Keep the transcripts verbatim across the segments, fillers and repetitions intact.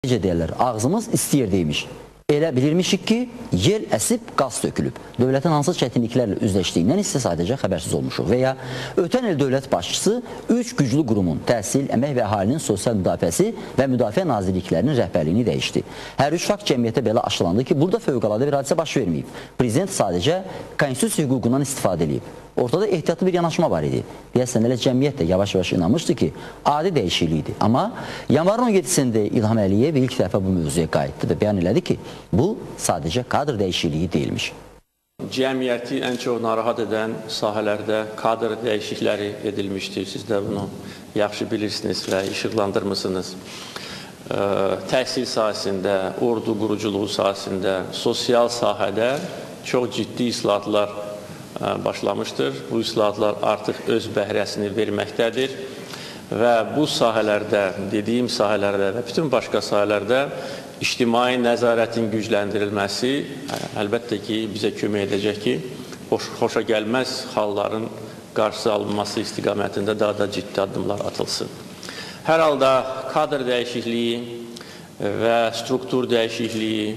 Necə deyirlər, ağzımız istəyir deymiş. Elə bilirmişik ki, yel əsib, qaz tökülüb. Dövlətin hansı çətinliklərlə üzləşdiyindən isə sadəcə xəbərsiz olmuşuq. Və ya ötən il dövlət başçısı üç güclü qurumun təhsil, əmək və əhalinin sosial müdafiəsi və müdafiə nazirliklərinin rəhbərliyini dəyişdi. Hər üç fakt cəmiyyətə belə aşılandı ki, burada fövqəladə bir hadisə baş verməyib. Prezident sadəcə konstitusiya hüququndan istifadə edib. Ortada ehtiyatlı bir yanaşma var idi. Deyəsən, elə cəmiyyət də yavaş-yavaş inanmışdı ki, adi dəyişiklikdir. Amma yanvarın on yeddisində İlham Əliyev ilk dəfə bu mövzuya qayıtdı və bəyan elədi ki, bu sadəcə kadr dəyişikliyi deyilmiş. Cəmiyyəti ən çox narahat edən sahələrdə kadr dəyişiklikləri edilmişdir. Siz də bunu yaxşı bilirsiniz və işıqlandırmısınız. Təhsil sahəsində, ordu quruculuğu sahəsində, sosial sahədə çox ciddi islahatlar başlamışdır. Bu islahatlar artıq öz bəhrəsini verməkdədir və bu sahələrdə, dediyim sahələrdə və bütün başqa sahələrdə ictimai nəzarətin gücləndirilməsi əlbəttə ki, bizə kömək edəcək ki, xoş, xoşa gəlməz halların qarşısı alınması istiqamətində daha da ciddi addımlar atılsın. Hər halda kadr dəyişikliyi və struktur dəyişikliyi,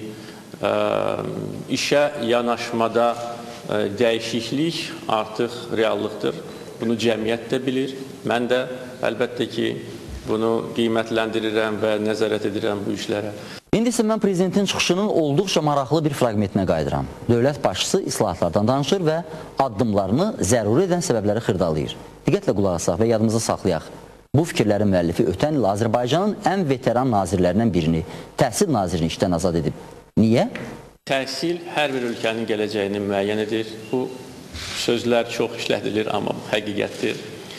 işə yanaşmada dəyişiklik artıq reallıqdır. Bunu cəmiyyət də bilir. Mən də əlbəttə ki, bunu qiymətləndirirəm və nəzarət edirəm bu işlərə. İndi isə mən prezidentin çıxışının olduqca maraqlı bir fraqmentinə qayıdıram. Dövlət başçısı islahatlardan danışır və addımlarını zəruri edən səbəbləri xırdalayır. Diqqətlə qulaq asaq və yadımızda saxlayaq. Bu fikirlərin müəllifi ötən il Azərbaycanın ən veteran nazirlərindən birini, təhsil nazirini işdən azad edib. Niyə? Təhsil hər bir ölkənin gələcəyini müəyyən edir. Bu sözlər çox işlədilir, amma həqiqətdir.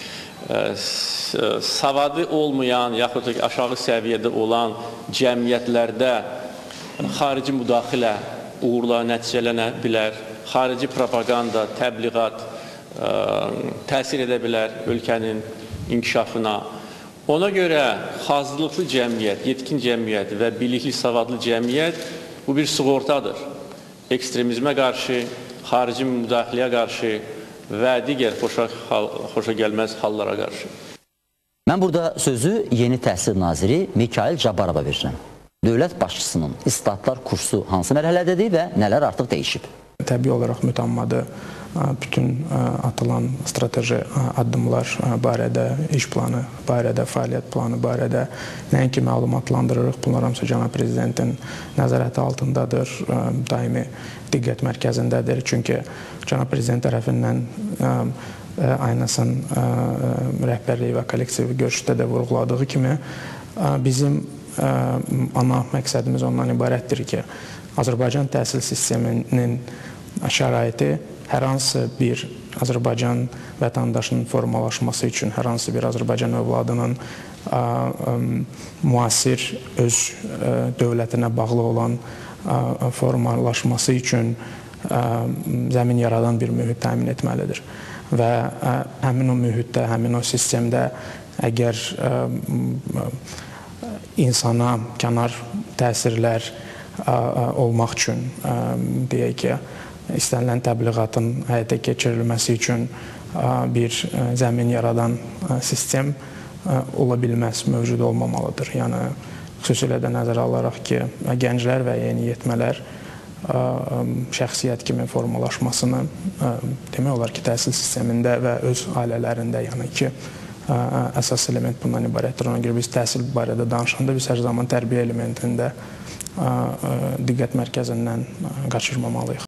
Savadı olmayan, yaxud da aşağı səviyyədə olan cəmiyyətlərdə xarici müdaxilə uğurla nəticələnə bilər. Xarici propaganda, təbliğat təsir edə bilər ölkənin inkişafına. Ona görə hazırlıqlı cəmiyyət, yetkin cəmiyyət və bilikli, savadlı cəmiyyət bu bir sığortadır. Ekstremizmə qarşı, xarici müdaxiləyə qarşı və digər xoşa, xoşa gəlməz hallara qarşı. Mən burada sözü yeni təhsil naziri Mikayıl Cabbarova verirəm. Dövlət başçısının islahatlar kursu hansı mərhələdədir və nələr artıq dəyişib? Təbii olaraq mütəmmadı bütün atılan strateji addımlar barədə, iş planı barədə, fəaliyyət planı barədə nəinki məlumatlandırırıq. Bunlar hamısı cənab prezidentin nəzarəti altındadır, daimi diqqət mərkəzindədir. Çünki cənab prezident tərəfindən aynasın rəhbərliyi və kollektiv görüşdə də vurğuladığı kimi bizim ana məqsədimiz ondan ibarətdir ki, Azərbaycan təhsil sisteminin şəraiti hər hansı bir Azərbaycan vətəndaşının formalaşması üçün, hər hansı bir Azərbaycan övladının müasir öz dövlətinə bağlı olan formalaşması üçün zəmin yaradan bir mühit təmin etməlidir. Və həmin o mühitdə, həmin o sistemdə əgər insana kənar təsirlər olmaq üçün, deyək ki, istənilən təbliğatın həyata keçirilməsi üçün bir zəmin yaradan sistem ola bilməz, mövcud olmamalıdır. Yəni, xüsusilə də nəzərə alaraq ki, gənclər və yeniyetmələr şəxsiyyət kimi formalaşmasını demək olar ki, təhsil sistemində və öz ailələrində, yəni ki, əsas element bundan ibarətdir. Ona görə biz təhsil barədə danışanda biz hər zaman tərbiyə elementində diqqət mərkəzindən qaçırmamalıyıq.